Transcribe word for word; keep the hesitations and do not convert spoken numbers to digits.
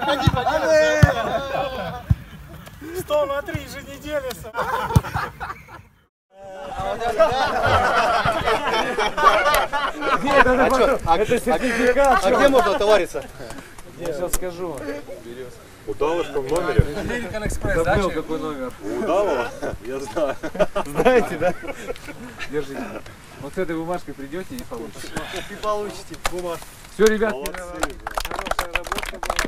Ходи, ходи. Сто на три же не делится. Это сертификат. А где можно товариться? Я сейчас скажу. Удаловка в номере? American Express, забыл какой номер. Удалова? Я знаю. Знаете, да? Держите. Вот с этой бумажкой придете и получите. И получите бумажку. Все, ребят, Молодцы. хорошая работа была.